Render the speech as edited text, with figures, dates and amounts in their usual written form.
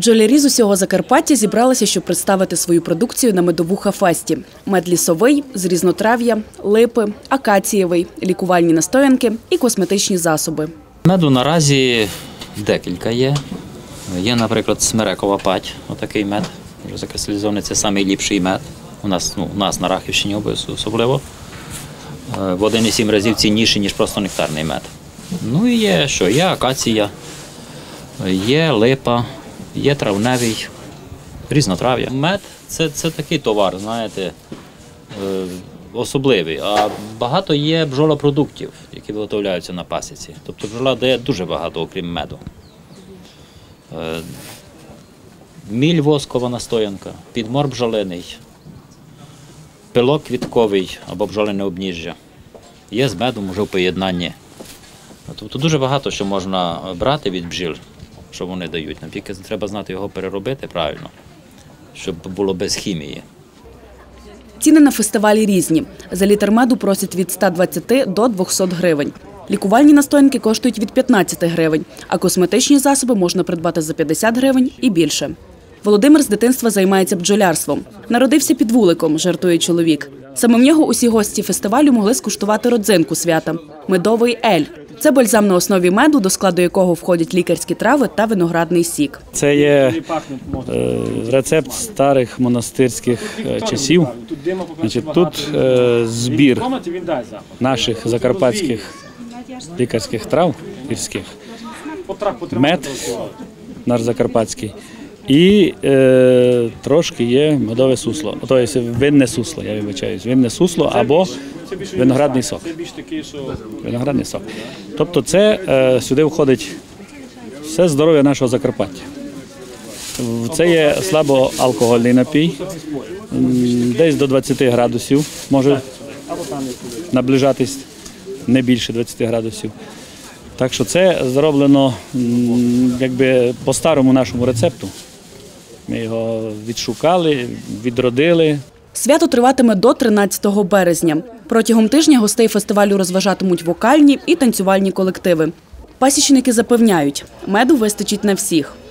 Бджолярі з усього Закарпаття зібралися, щоб представити свою продукцію на медовуха-фесті. Мед лісовий, з різнотрав'я, липи, акацієвий, лікувальні настоянки і косметичні засоби. Меду наразі декілька є. Є, наприклад, смерекова падь, отакий мед. Закристалізований – це найліпший мед. У нас на Рахівщині особливо. В 1,7 разів цінніший, ніж просто нектарний мед. Ну і є що? Є акація, є липа, є травневий, різнотрав'я. Мед – це такий товар, знаєте, особливий. А багато є бджолопродуктів, які виготовляються на пасіці. Тобто бджола дає дуже багато, окрім меду. Міль воскова настоянка, підмор бджолиний, пилок квітковий або бджолине обніжжя. Є з медом вже в поєднанні. Тобто дуже багато що можна брати від бджіл, що вони дають. Нам тільки треба знати його переробити правильно, щоб було без хімії. Ціни на фестивалі різні. За літр меду просять від 120 до 200 гривень. Лікувальні настоянки коштують від 15 гривень, а косметичні засоби можна придбати за 50 гривень і більше. Володимир з дитинства займається бджолярством. Народився під вуликом, жартує чоловік. Саме в нього усі гості фестивалю могли скуштувати родзинку свята – медовий ель. Це бальзам на основі меду, до складу якого входять лікарські трави та виноградний сік. Це є рецепт старих монастирських часів. Тут збір наших закарпатських лікарських трав гірських, мед наш закарпатський і трошки є медове сусло, тобто винне сусло, я вибачаюсь, винне сусло або виноградний сок. Виноградний сок. Тобто це сюди входить все здоров'я нашого Закарпаття. Це є слабоалкогольний напій, десь до 20 градусів може наближатись, не більше 20 градусів. Так що це зроблено якби по старому нашому рецепту. Ми його відшукали, відродили. Свято триватиме до 13 березня. Протягом тижня гостей фестивалю розважатимуть вокальні і танцювальні колективи. Пасічники запевняють, меду вистачить на всіх.